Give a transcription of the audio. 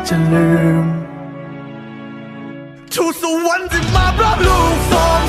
จะลืมทุกสวรรค์ที่มารับลูกสอง